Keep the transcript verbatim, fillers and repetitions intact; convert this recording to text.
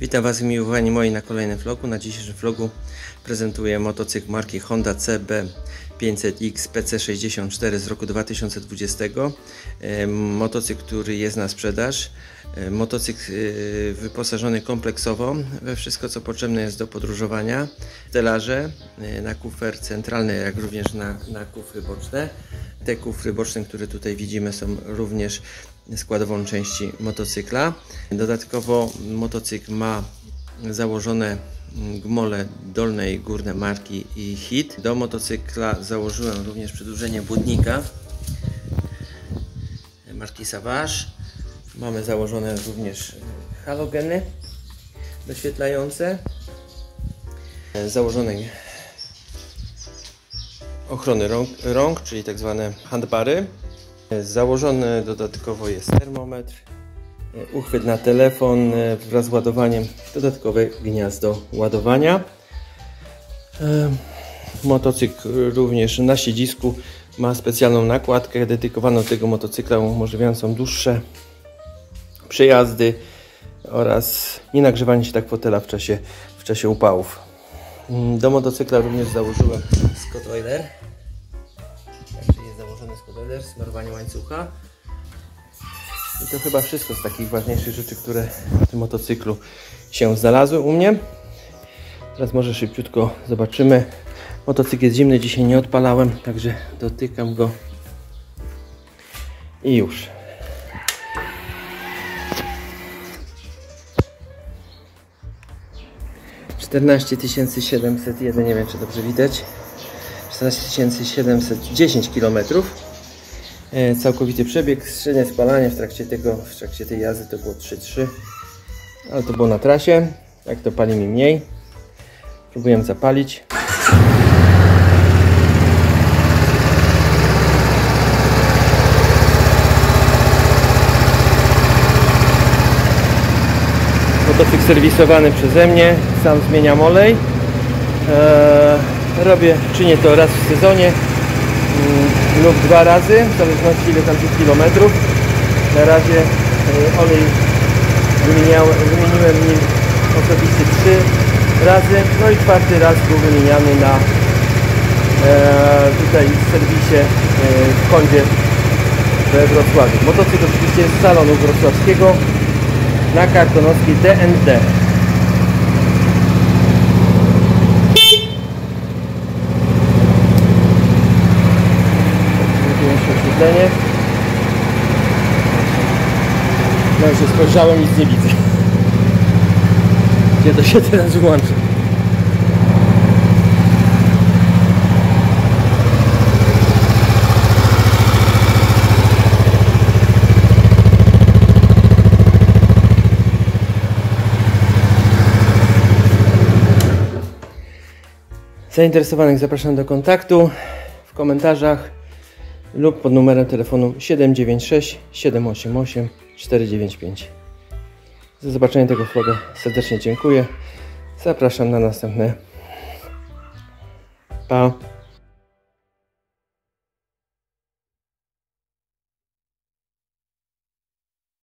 Witam Was miłowani moi na kolejnym vlogu. Na dzisiejszym vlogu prezentuję motocykl marki Honda C B pięćset X P C sześćdziesiąt cztery z roku dwa tysiące dwudziestego. E, motocykl, który jest na sprzedaż. E, motocykl e, wyposażony kompleksowo we wszystko, co potrzebne jest do podróżowania. Telarze e, na kufer centralny, jak również na, na kufry boczne. Te kufry boczne, które tutaj widzimy, są również składową części motocykla. Dodatkowo motocykl ma założone gmole dolne i górne marki i hit. Do motocykla założyłem również przedłużenie błotnika marki Savage. Mamy założone również halogeny doświetlające, założone ochrony rąk, rąk czyli tak zwane handbary. Założony dodatkowo jest termometr, uchwyt na telefon wraz z ładowaniem, dodatkowe gniazdo ładowania. Motocykl również na siedzisku ma specjalną nakładkę dedykowaną do tego motocykla, umożliwiającą dłuższe przejazdy oraz nie nagrzewanie się tak fotela w czasie, w czasie upałów. Do motocykla również założyłem Scott Oiler. Jest założony Scott Oiler, smarowanie łańcucha. I to chyba wszystko z takich ważniejszych rzeczy, które w tym motocyklu się znalazły u mnie. Teraz może szybciutko zobaczymy. Motocykl jest zimny, dzisiaj nie odpalałem, także dotykam go i już. czternaście tysięcy siedemset jeden, nie wiem czy dobrze widać. czternaście tysięcy siedemset dziesięć kilometrów. E, całkowity przebieg, średnie spalanie w trakcie tego, w trakcie tej jazdy to było trzy trzy, ale to było na trasie. Tak to pali mi mniej. Próbuję zapalić. Motocykl serwisowany przeze mnie, sam zmieniam olej. Eee, robię, czynię to raz w sezonie mm, lub dwa razy, w zależności ile tam tych kilometrów. Na razie e, olej wymieniałem, wymieniłem nim osobiście trzy razy, no i czwarty raz był wymieniany na e, tutaj w serwisie e, w Hondzie we Wrocławiu. Motocykl oczywiście jest z salonu wrocławskiego na Karkonoskiej D N D. Oświetlenie. No już się spojrzałem, nic nie widzę. Gdzie to się teraz włączy? Zainteresowanych zapraszam do kontaktu w komentarzach lub pod numerem telefonu siedem dziewięć sześć siedem osiem osiem cztery dziewięć pięć. Za zobaczenie tego vloga serdecznie dziękuję. Zapraszam na następne. Pa!